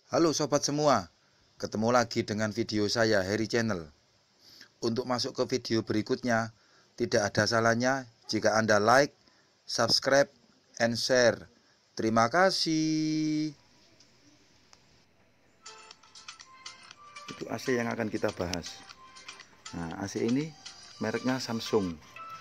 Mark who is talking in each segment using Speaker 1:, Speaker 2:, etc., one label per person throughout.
Speaker 1: Halo sobat semua, ketemu lagi dengan video saya Heri Channel. Untuk masuk ke video berikutnya, tidak ada salahnya jika Anda like, subscribe, and share. Terima kasih. Itu AC yang akan kita bahas. Nah, AC ini mereknya Samsung.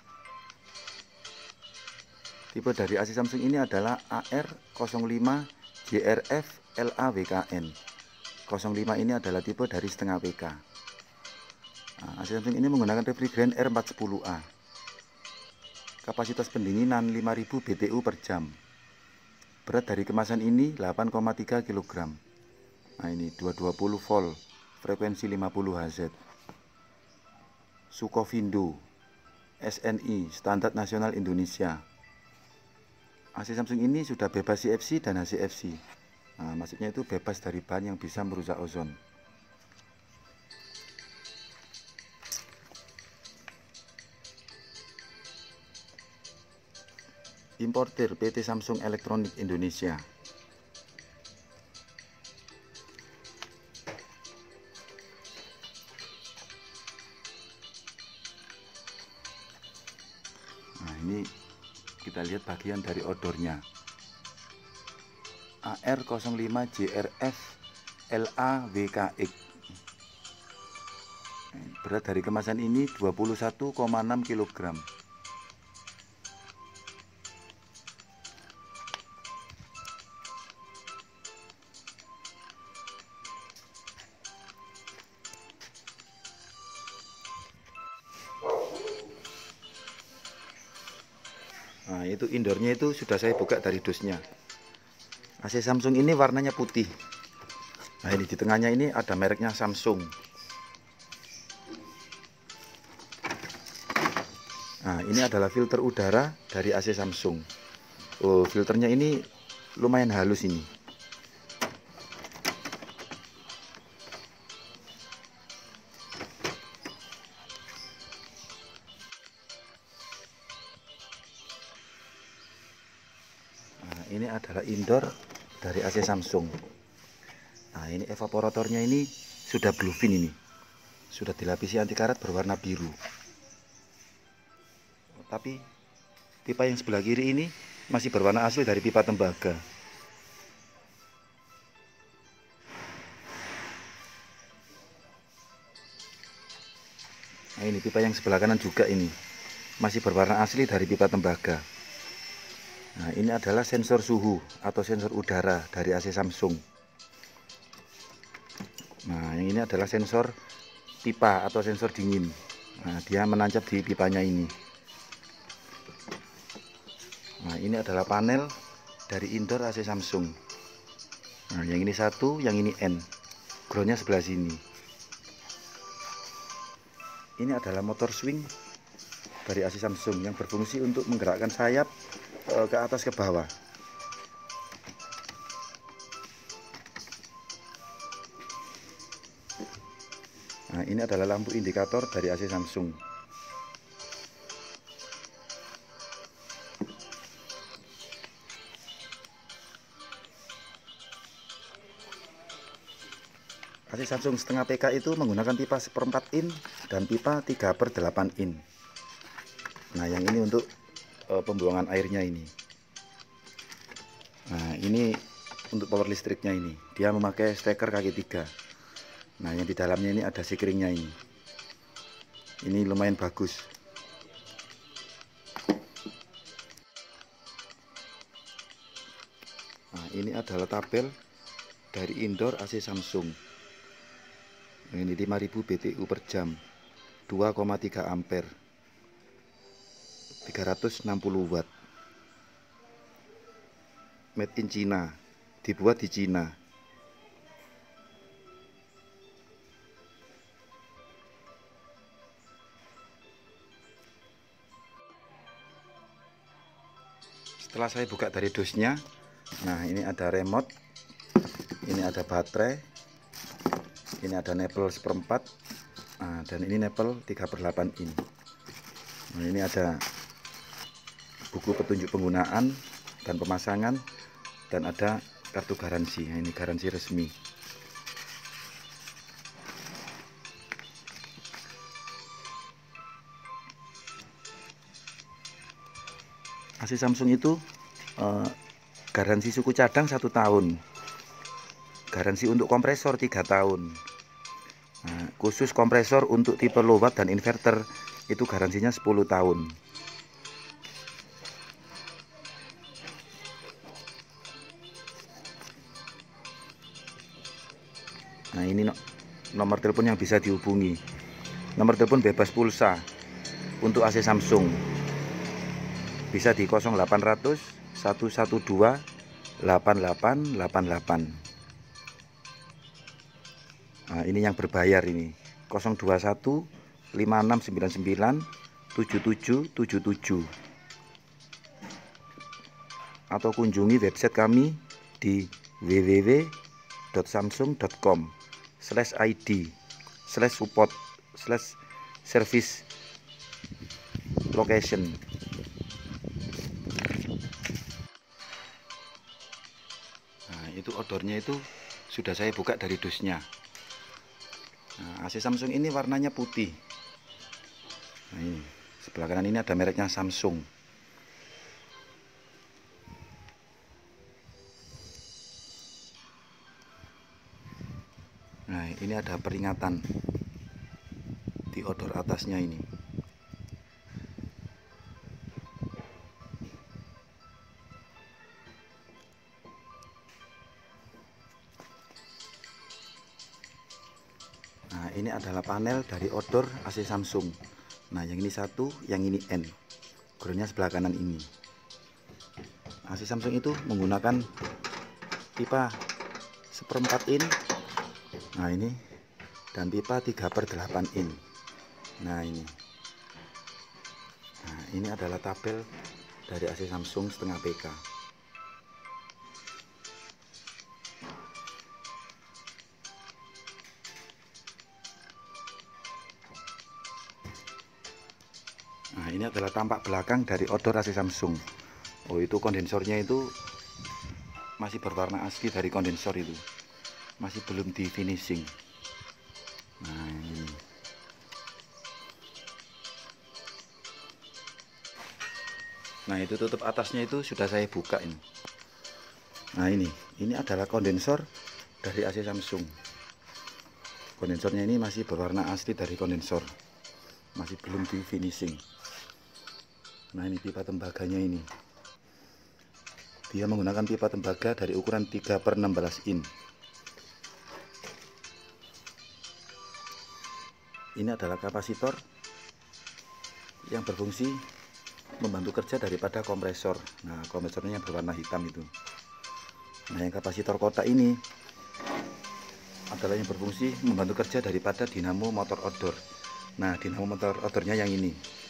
Speaker 1: Tipe dari AC Samsung ini adalah AR05 JRF LAWKN. 05 ini adalah tipe dari setengah PK. AC Samsung ini menggunakan refrigerant R410A. Kapasitas pendinginan 5000 BTU per jam. Berat dari kemasan ini 8,3 kg. Nah, ini 220 volt, frekuensi 50 Hz. Sukovindo SNI, Standar Nasional Indonesia. AC Samsung ini sudah bebas CFC dan HCFC. Nah, maksudnya itu bebas dari bahan yang bisa merusak ozon. Importir PT Samsung Elektronik Indonesia. Nah, ini kita lihat bagian dari odornya. AR05 JRF LAWKX. Berat dari kemasan ini 21,6 kg. Nah, itu indoornya itu sudah saya buka dari dusnya. AC Samsung ini warnanya putih. Nah, ini di tengahnya ini ada mereknya Samsung. Nah, ini adalah filter udara dari AC Samsung. Oh, filternya ini lumayan halus ini. Nah, ini adalah indoor dari AC Samsung. Nah, ini evaporatornya ini sudah bluefin ini. Sudah dilapisi anti karat berwarna biru. Tapi pipa yang sebelah kiri ini masih berwarna asli dari pipa tembaga. Nah, ini pipa yang sebelah kanan juga ini masih berwarna asli dari pipa tembaga. Nah, ini adalah sensor suhu atau sensor udara dari AC Samsung. Nah, yang ini adalah sensor pipa atau sensor dingin. Nah, dia menancap di pipanya ini. Nah, ini adalah panel dari indoor AC Samsung. Nah, yang ini satu, yang ini N. Groundnya sebelah sini. Ini adalah motor swing dari AC Samsung yang berfungsi untuk menggerakkan sayap ke atas ke bawah. Nah, ini adalah lampu indikator dari AC Samsung. AC Samsung setengah PK itu menggunakan pipa 1/4 in dan pipa 3/8 in. Nah, yang ini untuk pembuangan airnya ini. Nah, ini untuk power listriknya ini. Dia memakai steker kaki 3. Nah, yang di dalamnya ini ada sikringnya ini. Ini lumayan bagus. Nah, ini adalah tabel dari indoor AC Samsung. Ini 5000 BTU per jam, 2,3 ampere, 360 watt. Made in China, dibuat di China. Setelah saya buka dari dusnya, nah ini ada remote, ini ada baterai, ini ada nepel 1/4, nah, dan ini nepel 3/8 in. Nah, ini ada buku petunjuk penggunaan dan pemasangan, dan ada kartu garansi. Nah, ini garansi resmi. AC Samsung itu garansi suku cadang 1 tahun, garansi untuk kompresor 3 tahun. Nah, khusus kompresor untuk tipe low watt dan inverter itu garansinya 10 tahun. Nah, ini nomor telepon yang bisa dihubungi. Nomor telepon bebas pulsa untuk AC Samsung. Bisa di 0800 112 8888. Nah, ini yang berbayar ini. 021 5699 7777. Atau kunjungi website kami di www.samsung.com/id/support/service location. Nah, itu odornya itu sudah saya buka dari dusnya. Nah, AC Samsung ini warnanya putih. Nah, ini sebelah kanan ini ada mereknya Samsung. Nah, ini ada peringatan di odor atasnya ini. Nah, ini adalah panel dari odor AC Samsung. Nah, yang ini satu, yang ini N. Groundnya sebelah kanan ini. AC Samsung itu menggunakan pipa 1/4 in. Nah, ini dan pipa 3/8 in. Nah, ini. Nah, ini adalah tabel dari AC Samsung setengah PK. Nah, ini adalah tampak belakang dari odor AC Samsung. Oh, itu kondensornya itu masih berwarna asli dari kondensor itu. Masih belum di finishing. Nah, ini. Nah, itu tutup atasnya itu sudah saya buka ini. Nah, ini adalah kondensor dari AC Samsung. Kondensornya ini masih berwarna asli dari kondensor. Masih belum di finishing. Nah, ini pipa tembaganya ini. Dia menggunakan pipa tembaga dari ukuran 3/16 in. Ini adalah kapasitor yang berfungsi membantu kerja daripada kompresor. Nah, kompresornya yang berwarna hitam itu. Nah, yang kapasitor kotak ini adalah yang berfungsi membantu kerja daripada dinamo motor odor. Nah, dinamo motor odornya yang ini.